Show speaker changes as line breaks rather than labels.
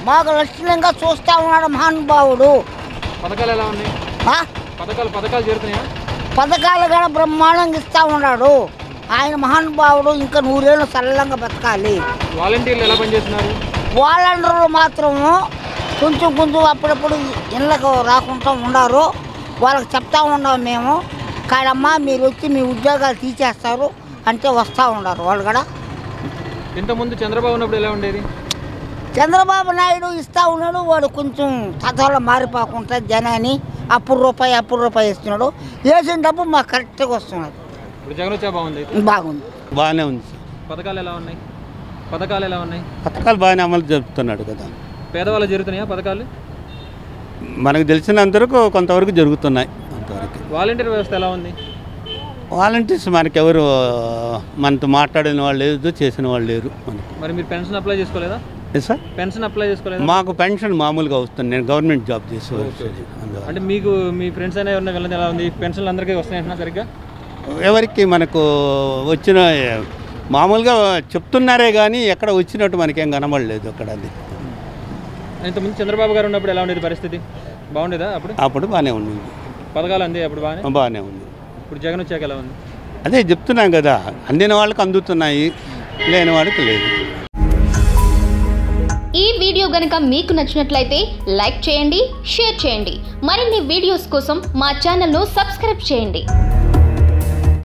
మాకు లక్షణంగా చూస్తూ ఉన్నాడు మహానుభావుడు.
పథకాలు ఎలా ఉన్నాయి? పథకాలు చేరుతున్నాయా?
పథకాలు కూడా బ్రహ్మాండంగా ఇస్తూ ఉన్నాడు ఆయన మహానుభావుడు. ఇంకా 100 ఏళ్ళు సరళంగా బతకాలి.
వాలంటీర్లు ఎలా పనిచేస్తున్నారు?
వాలంటీర్లు మాత్రము కొంచెం అప్పుడప్పుడు ఇళ్ళకు రాకుండా ఉన్నారు. వాళ్ళకి చెప్తా ఉన్నాం మేము, కాదమ్మా మీరు వచ్చి మీ ఉద్యోగాలు తీసేస్తారు అంటే వస్తూ ఉన్నారు వాళ్ళు కూడా.
ఇంతకుముందు చంద్రబాబు ఉన్నప్పుడు ఎలా ఉండేది?
చంద్రబాబు నాయుడు ఇస్తూ ఉన్నాడు, వాడు కొంచెం తత్వాలో మారిపోకుండా జనాన్ని అప్పుడు రూపాయి ఇస్తున్నాడు. వేసిన డబ్బు మాకు కరెక్ట్గా వస్తున్నది.
ఇప్పుడు జగన్ వచ్చా బాగుంది?
బాగానే ఉంది.
పథకాలు ఎలా ఉన్నాయి?
పథకాలు బాగానే అమలు జరుపుతున్నాడు కదా.
పేదవాళ్ళు జరుగుతున్నాయా పథకాలు?
మనకు తెలిసినంతవరకు కొంతవరకు జరుగుతున్నాయి. అంతవరకు.
వాలంటీర్ వ్యవస్థ ఎలా ఉంది?
వాలంటీర్స్ మనకెవరు మనతో మాట్లాడిన వాళ్ళు లేదు, చేసిన వాళ్ళు లేరు మనకు.
మరి మీరు పెన్షన్ అప్లై చేసుకోలేదా?
సార్
పెన్షన్ అప్లై చేసుకోలేదా?
మాకు పెన్షన్ మామూలుగా వస్తుంది. నేను గవర్నమెంట్ జాబ్ చేసేవాళ్ళు.
అంటే మీకు మీ ఫ్రెండ్స్ అయినా ఎవరైనా వెళ్ళింది ఎలా ఉంది? పెన్షన్లు అందరికీ వస్తున్నాయంటున్నా సరిగ్గా?
ఎవరికి మనకు వచ్చిన మామూలుగా చెప్తున్నారే కానీ ఎక్కడ వచ్చినట్టు మనకేం కనబడలేదు అక్కడ. అది
ఇంతకుముందు చంద్రబాబు గారు ఉన్నప్పుడు ఎలా ఉండేది పరిస్థితి? బాగుండేదా అప్పుడు?
బాగానే ఉంది.
పథకాలు అంది అప్పుడు
బాగానే ఉంది.
ఇప్పుడు జగన్ వచ్చాక ఎలా ఉంది?
అదే చెప్తున్నాం కదా, అందిన వాళ్ళకి అందుతున్నాయి, లేని వాళ్ళకి లేదు.
ఈ వీడియో గనుక మీకు నచ్చినట్లయితే లైక్ చేయండి, షేర్ చేయండి. మరిన్ని వీడియోస్ కోసం మా ఛానల్ను సబ్స్క్రైబ్ చేయండి.